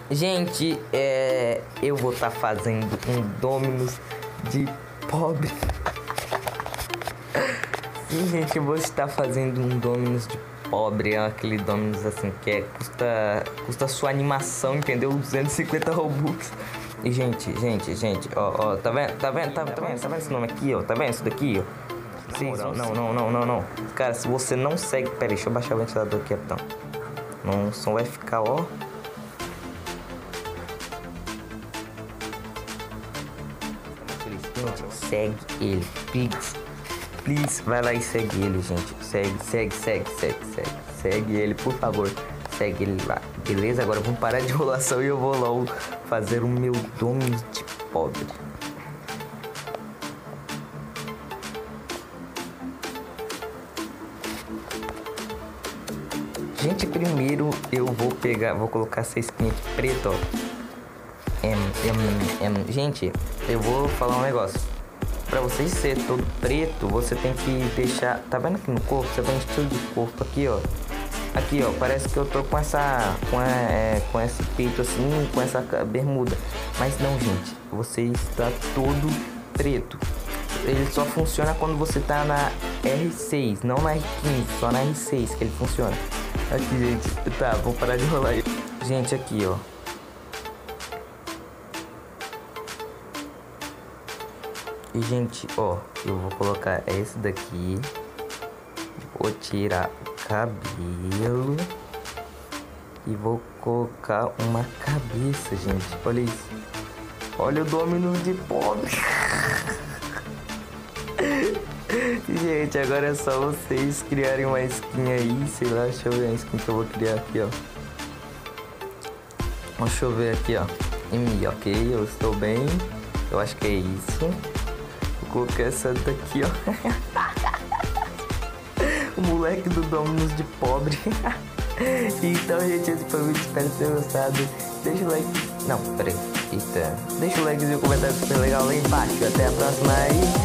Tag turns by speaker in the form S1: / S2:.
S1: Gente, eu vou estar fazendo um Domino's de pobre. Sim, gente, eu vou estar fazendo um Domino's de pobre. É aquele Domino's assim que custa sua animação, entendeu? 250 Robux. E gente, ó, tá vendo esse nome aqui, ó? Tá vendo isso daqui, ó? Sim, não. Cara, se você não segue... Pera aí, deixa eu baixar o ventilador aqui, então. Não, o som vai ficar, ó... Gente, segue ele, please, vai lá e segue ele, gente. Segue ele, por favor. Segue ele lá, beleza? Agora vamos parar de enrolação e eu vou logo fazer o meu Domino's de pobre. Gente, primeiro eu vou colocar essa skin aqui preta, ó. Gente, eu vou falar um negócio. Pra você ser todo preto, você tem que deixar... Tá vendo aqui no corpo? Você tem um estilo de corpo aqui, ó. Aqui, ó, parece que eu tô com com esse peito assim, com essa bermuda. Mas não, gente, você está todo preto. Ele só funciona quando você tá na R6, não na R15, só na R6 que ele funciona. Aqui, gente, tá, vou parar de rolar aí. Gente, aqui, ó. E, gente, ó, eu vou colocar esse daqui. Vou tirar o cabelo. E vou colocar uma cabeça, gente. Olha isso. Olha o Domino's de pobre. Gente, agora é só vocês criarem uma skin aí. Sei lá, deixa eu ver a skin que eu vou criar aqui, ó. Deixa eu ver aqui, ó. Ok, eu estou bem. Eu acho que é isso. Vou colocar essa daqui, ó. O moleque do Domino's de pobre. Então, gente, esse foi o vídeo. Espero ter gostado. Deixa o like. Não, peraí. Eita. Deixa o like e o comentário super legal lá embaixo. Até a próxima aí.